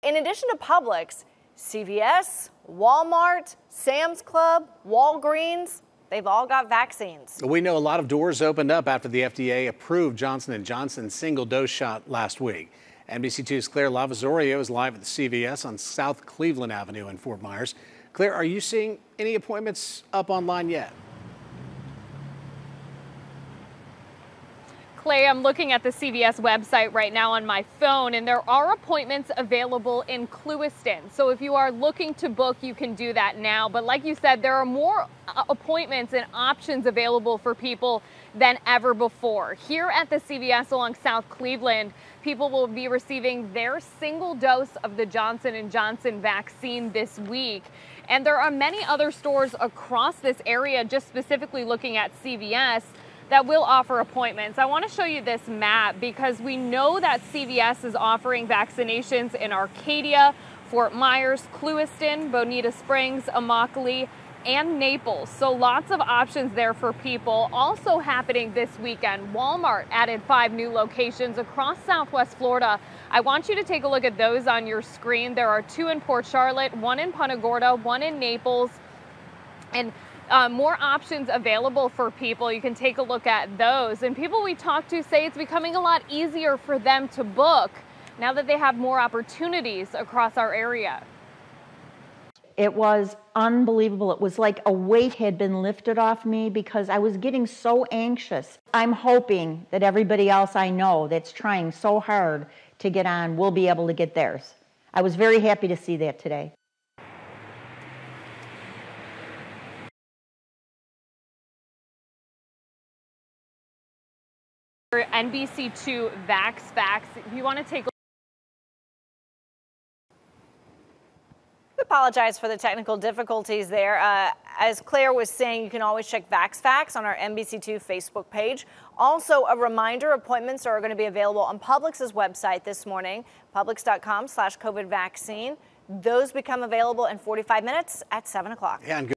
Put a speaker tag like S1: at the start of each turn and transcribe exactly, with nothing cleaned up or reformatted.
S1: In addition to Publix, C V S, Walmart, Sam's Club, Walgreens, they've all got vaccines.
S2: We know a lot of doors opened up after the F D A approved Johnson and Johnson's single-dose shot last week. N B C two's Claire Lavazorio is live at the C V S on South Cleveland Avenue in Fort Myers. Claire, are you seeing any appointments up online yet?
S3: Clay, I'm looking at the C V S website right now on my phone, and there are appointments available in Clewiston. So if you are looking to book, you can do that now. But like you said, there are more appointments and options available for people than ever before. Here at the C V S along South Cleveland, people will be receiving their single dose of the Johnson and Johnson vaccine this week. And there are many other stores across this area, just specifically looking at C V S, that will offer appointments. I want to show you this map because we know that C V S is offering vaccinations in Arcadia, Fort Myers, Clewiston, Bonita Springs, Immokalee, and Naples. So lots of options there for people. Also happening this weekend, Walmart added five new locations across Southwest Florida. I want you to take a look at those on your screen. There are two in Port Charlotte, one in Punta Gorda, one in Naples, and Uh, more options available for people. You can take a look at those. And people we talk to say it's becoming a lot easier for them to book now that they have more opportunities across our area.
S4: It was unbelievable. It was like a weight had been lifted off me because I was getting so anxious. I'm hoping that everybody else I know that's trying so hard to get on will be able to get theirs. I was very happy to see that today.
S3: N B C two Vax Facts. If you want to take a
S1: We apologize for the technical difficulties there. Uh, as Claire was saying, you can always check Vax Facts on our N B C two Facebook page. Also, a reminder, appointments are going to be available on Publix's website this morning, publix dot com slash COVID vaccine. Those become available in forty-five minutes at seven o'clock.
S2: Yeah, and